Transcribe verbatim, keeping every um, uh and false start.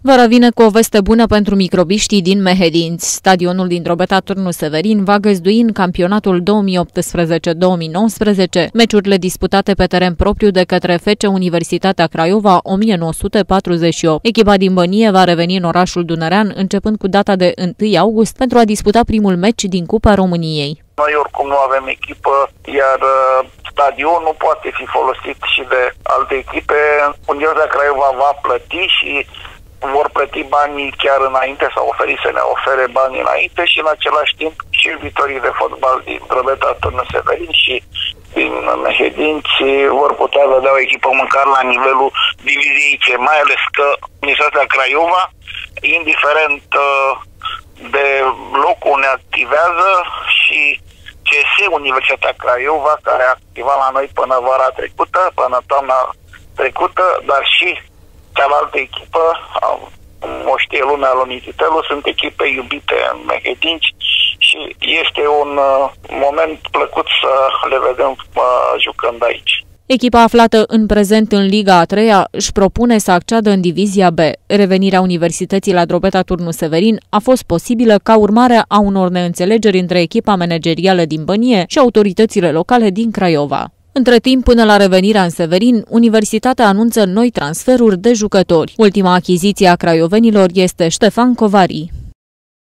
Vara vine cu o veste bună pentru microbiștii din Mehedinți. Stadionul din Drobeta Turnu Severin va găzdui în campionatul două mii optsprezece două mii nouăsprezece meciurile disputate pe teren propriu de către F C Universitatea Craiova o mie nouă sute patruzeci și opt. Echipa din Bănie va reveni în orașul Dunărean începând cu data de întâi august pentru a disputa primul meci din Cupa României. Noi oricum nu avem echipă, iar stadionul poate fi folosit și de alte echipe. Universitatea Craiova va plăti și vor plăti banii chiar înainte, sau oferi să ne ofere banii înainte și în același timp și iubitorii de fotbal din Drobeta Turnu Severin și din Mehedinți vor putea vedea o echipă măcar la nivelul diviziei C, mai ales că Universitatea Craiova, indiferent de locul unde activează, și C S Universitatea Craiova, care a activat la noi până vara trecută, până toamna trecută, dar și cealaltă echipă, o știe lumea lui Mititelu, sunt echipe iubite în Mehedinți și este un moment plăcut să le vedem jucând aici. Echipa aflată în prezent în Liga a treia își propune să acceadă în Divizia B. Revenirea Universității la Drobeta Turnu Severin a fost posibilă ca urmare a unor neînțelegeri între echipa managerială din Bănie și autoritățile locale din Craiova. Între timp, până la revenirea în Severin, Universitatea anunță noi transferuri de jucători. Ultima achiziție a craiovenilor este Ștefan Covari.